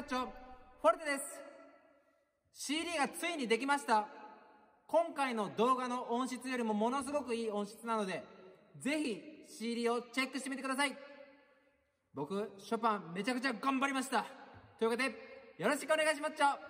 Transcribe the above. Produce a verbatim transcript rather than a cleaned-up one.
チョ、フォルテです。シーディー がついにできました。今回の動画の音質よりもものすごくいい音質なので、ぜひ シーディー をチェックしてみてください。僕、ショパンめちゃくちゃ頑張りました。というわけで、よろしくお願いします。